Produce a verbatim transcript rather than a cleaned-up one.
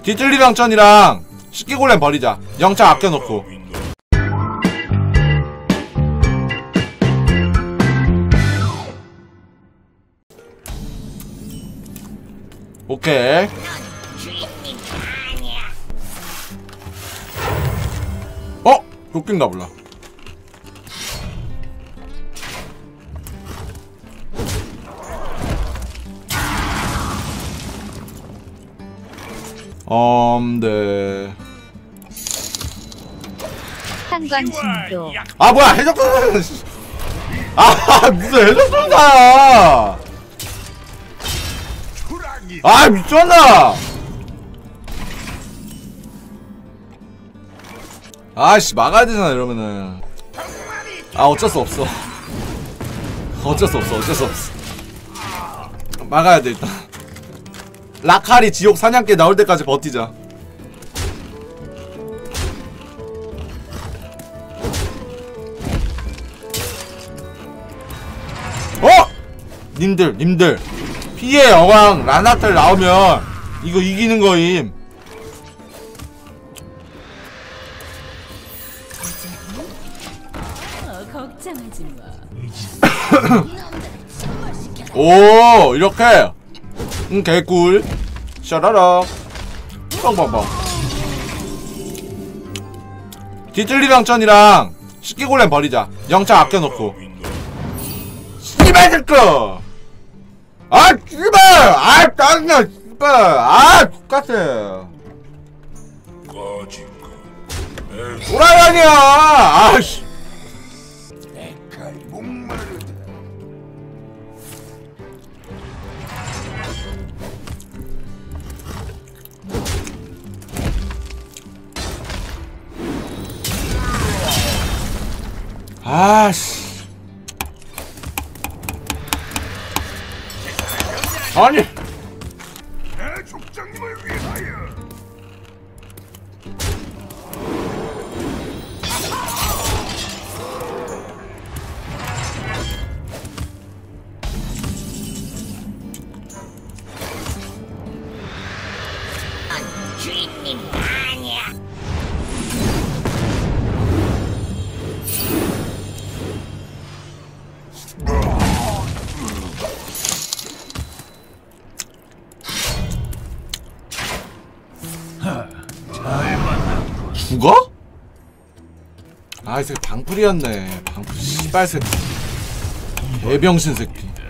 뒤틀리랑 전이랑 식기골렘 버리자. 영창 아껴놓고. 오케이. 어? 도끼인가 몰라. 음, 네. 상관신도. 아, 뭐야, 해적선사야. 아, 무슨 해적선사야. 아, 미쳤나. 아씨, 막아야 되잖아, 이러면은. 아, 어쩔 수 없어. 어쩔 수 없어, 어쩔 수 없어. 막아야 돼, 일단. 라칼이 지옥 사냥개 나올 때까지 버티자. 어! 님들, 님들. 피해 여왕 라나텔 나오면 이거 이기는 거임. 어, 걱정하지 마. 오, 이렇게. 응, 개꿀. 샤라락. 빵빵빵. 뒤틀리랑 전이랑 식기골렘 버리자. 영창 아껴놓고. 씨발 새끼. 아, 씨발. 아, 짜증나. 씨발. 아, X같아. 오라이 아니야. 아씨. 아씨. 아니. 족장님을 위하여. 주인님 아니야. 죽어? 아, 이 새끼 방풀이었네. 방풀 씨발 새끼. 개병신 새끼.